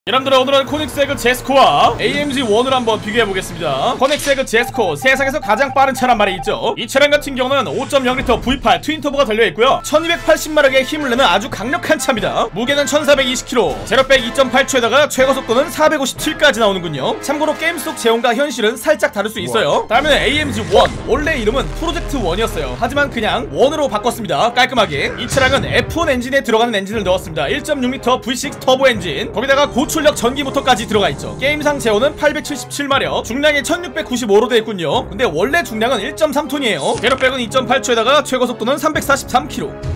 여러분들 오늘은 코닉세그 제스코와 AMG1을 한번 비교해보겠습니다. 코닉세그 제스코, 세상에서 가장 빠른 차란 말이 있죠. 이 차량 같은 경우는 5.0L V8 트윈터보가 달려있고요 1280마력의 힘을 내는 아주 강력한 차입니다. 무게는 1420kg, 제로백 2.8초에다가 최고속도는 457까지 나오는군요. 참고로 게임 속 제온과 현실은 살짝 다를 수 있어요. 다음에는 AMG1, 원래 이름은 프로젝트 1이었어요 하지만 그냥 1으로 바꿨습니다. 깔끔하게. 이 차량은 F1 엔진에 들어가는 엔진을 넣었습니다. 1.6L V6 터보 엔진, 거기다가 고출력 전기 모터까지 들어가있죠. 게임상 제온은 877마력, 중량이 1695로 되어있군요. 근데 원래 중량은 1.3톤이에요 제로백은 2.8초에다가 최고속도는 343km.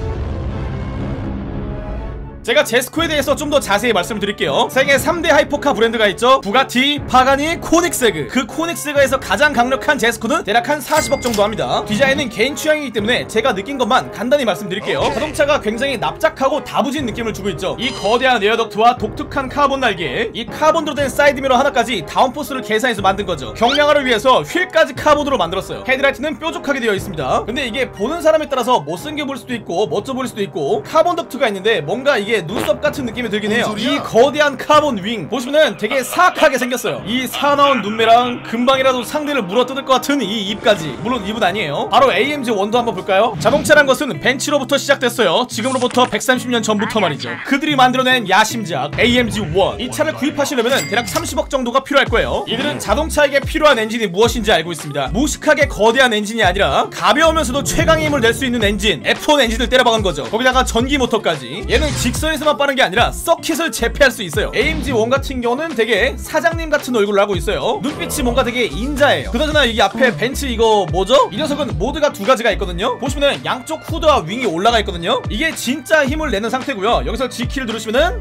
제가 제스코에 대해서 좀 더 자세히 말씀드릴게요. 세계 3대 하이퍼카 브랜드가 있죠. 부가티, 파가니, 코닉세그. 그 코닉세그에서 가장 강력한 제스코는 대략 한 40억 정도 합니다. 디자인은 개인 취향이기 때문에 제가 느낀 것만 간단히 말씀드릴게요. 자동차가 굉장히 납작하고 다부진 느낌을 주고 있죠. 이 거대한 에어덕트와 독특한 카본 날개, 이 카본으로 된 사이드미러 하나까지 다운포스를 계산해서 만든 거죠. 경량화를 위해서 휠까지 카본으로 만들었어요. 헤드라이트는 뾰족하게 되어 있습니다. 근데 이게 보는 사람에 따라서 못생겨 보일 수도 있고 멋져 보일 수도 있고, 카본 덕트가 있는데 뭔가 이게 눈썹 같은 느낌이 들긴 해요. 이 거대한 카본 윙 보시면은 되게 사악하게 생겼어요. 이 사나운 눈매랑 금방이라도 상대를 물어뜯을 것 같은 이 입까지. 물론 입은 아니에요. 바로 AMG1도 한번 볼까요? 자동차란 것은 벤츠로부터 시작됐어요. 지금으로부터 130년 전부터 말이죠. 그들이 만들어낸 야심작 AMG1. 이 차를 구입하시려면 대략 30억 정도가 필요할 거예요. 이들은 자동차에게 필요한 엔진이 무엇인지 알고 있습니다. 무식하게 거대한 엔진이 아니라 가벼우면서도 최강의 힘을 낼 수 있는 엔진, F1 엔진을 때려박은 거죠. 거기다가 전기 모터까지. 얘는 직선에서만 빠른 게 아니라 서킷을 제패할 수 있어요. AMG1 같은 경우는 되게 사장님 같은 얼굴을 하고 있어요. 눈빛이 뭔가 되게 인자해요. 그나저나 여기 앞에 벤츠 이거 뭐죠? 이 녀석은 모드가 두 가지가 있거든요. 보시면은 양쪽 후드와 윙이 올라가 있거든요. 이게 진짜 힘을 내는 상태고요. 여기서 G키를 누르시면은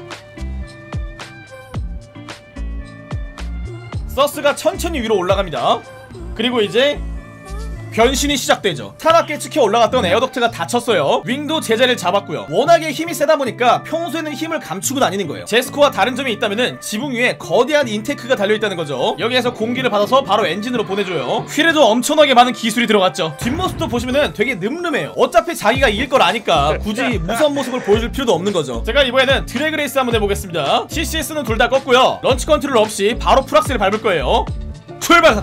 서스가 천천히 위로 올라갑니다. 그리고 이제 변신이 시작되죠. 차갑게 치켜 올라갔던 에어덕트가 닫혔어요. 윙도 제자리를 잡았고요. 워낙에 힘이 세다 보니까 평소에는 힘을 감추고 다니는 거예요. 제스코와 다른 점이 있다면은 지붕 위에 거대한 인테크가 달려있다는 거죠. 여기에서 공기를 받아서 바로 엔진으로 보내줘요. 휠에도 엄청나게 많은 기술이 들어갔죠. 뒷모습도 보시면은 되게 늠름해요. 어차피 자기가 이길 걸 아니까 굳이 무서운 모습을 보여줄 필요도 없는 거죠. 제가 이번에는 드래그 레이스 한번 해보겠습니다. CCS는 둘 다 껐고요. 런치 컨트롤 없이 바로 풀악셀을 밟을 거예요. 출발!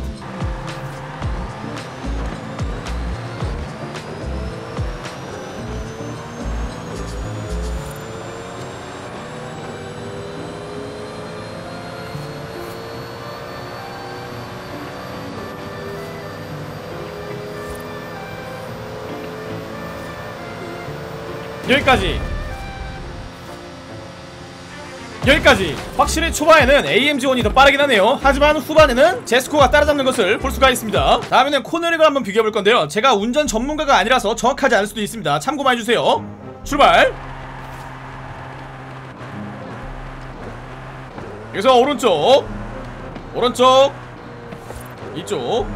여기까지. 확실히 초반에는 AMG1이 더 빠르긴 하네요. 하지만 후반에는 제스코가 따라잡는 것을 볼 수가 있습니다. 다음에는 코너링을 한번 비교해볼 건데요. 제가 운전 전문가가 아니라서 정확하지 않을 수도 있습니다. 참고만 해주세요. 출발. 여기서 오른쪽 이쪽.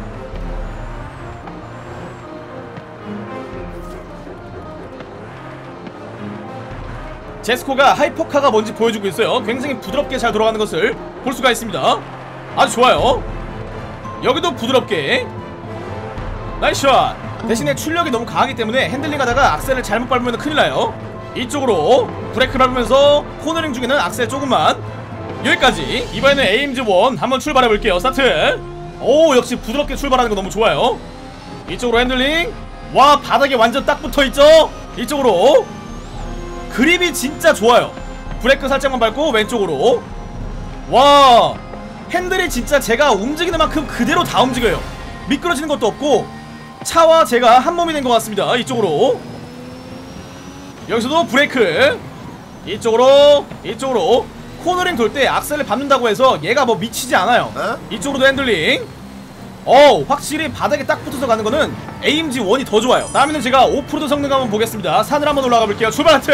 제스코가 하이퍼카가 뭔지 보여주고 있어요. 굉장히 부드럽게 잘 돌아가는 것을 볼 수가 있습니다. 아주 좋아요. 여기도 부드럽게. 나이스 샷. 대신에 출력이 너무 강하기 때문에 핸들링하다가 악셀을 잘못 밟으면 큰일 나요. 이쪽으로 브레이크 밟으면서 코너링 중에는 악셀 조금만. 여기까지. 이번에는 AMG1 한번 출발해 볼게요. 스타트. 오, 역시 부드럽게 출발하는 거 너무 좋아요. 이쪽으로 핸들링. 와, 바닥에 완전 딱 붙어있죠. 이쪽으로. 그립이 진짜 좋아요. 브레이크 살짝만 밟고 왼쪽으로. 와, 핸들이 진짜 제가 움직이는 만큼 그대로 다 움직여요. 미끄러지는 것도 없고 차와 제가 한 몸이 된 것 같습니다. 이쪽으로. 여기서도 브레이크. 이쪽으로 코너링 돌 때 악셀을 밟는다고 해서 얘가 뭐 미치지 않아요. 이쪽으로도 핸들링. 확실히 바닥에 딱 붙어서 가는 거는 AMG1이 더 좋아요. 다음에는 제가 오프로드 성능 한번 보겠습니다. 산을 한번 올라가 볼게요. 출발 하트.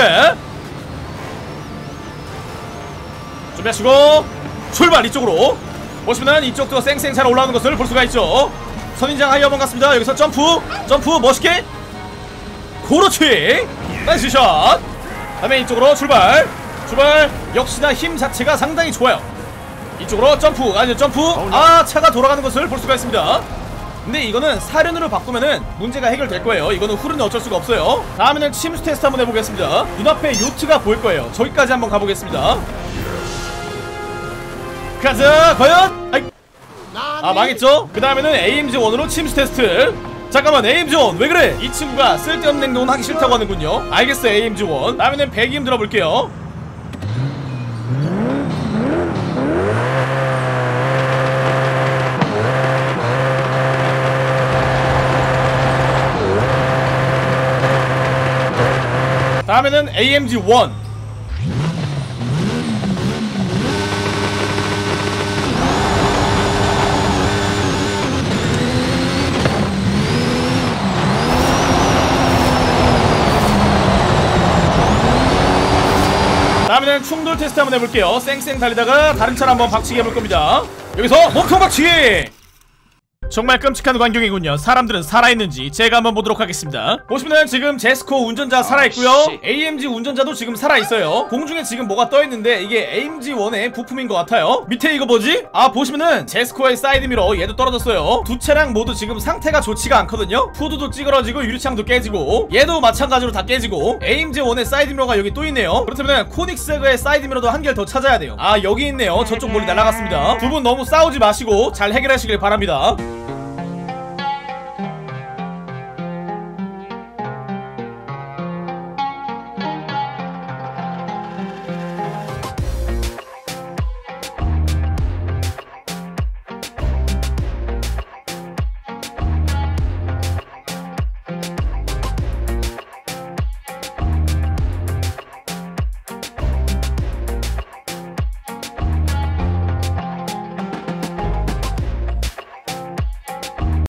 준비하시고 출발. 이쪽으로 보시면은 이쪽도 쌩쌩 잘 올라오는 것을 볼 수가 있죠. 선인장 하이어 번 같습니다. 여기서 점프 멋있게. 그렇지. 나이스 샷. 다음에 이쪽으로 출발. 역시나 힘 자체가 상당히 좋아요. 이쪽으로 점프. 차가 돌아가는 것을 볼 수가 있습니다. 근데 이거는 사륜으로 바꾸면은 문제가 해결될 거예요. 이거는 후르는 어쩔 수가 없어요. 다음에는 침수 테스트 한번 해보겠습니다. 눈앞에 요트가 보일 거예요. 저기까지 한번 가보겠습니다. 가자. 과연? 아이. 아 망했죠? 그 다음에는 AMG1으로 침수 테스트. 잠깐만 AMG1 왜 그래? 이 친구가 쓸데없는 행동은 하기 싫다고 하는군요. 알겠어 AMG1. 다음에는 배기음 들어볼게요. 다음에는 AMG1. 다음에는 충돌 테스트 한번 해볼게요. 쌩쌩 달리다가 다른 차를 한번 박치기 해볼 겁니다. 여기서 몸통 박치기! 정말 끔찍한 광경이군요. 사람들은 살아있는지 제가 한번 보도록 하겠습니다. 보시면은 지금 제스코 운전자 살아있고요. AMG 운전자도 지금 살아있어요. 공중에 지금 뭐가 떠있는데 이게 AMG1의 부품인 것 같아요. 밑에 이거 뭐지? 아 보시면은 제스코의 사이드미러 얘도 떨어졌어요. 두 차량 모두 지금 상태가 좋지가 않거든요. 후드도 찌그러지고 유리창도 깨지고 얘도 마찬가지로 다 깨지고 AMG1의 사이드미러가 여기 또 있네요. 그렇다면 코닉세그의 사이드미러도 한 개를 더 찾아야 돼요. 아 여기 있네요. 저쪽 멀리 날아갔습니다. 두 분 너무 싸우지 마시고 잘 해결하시길 바랍니다.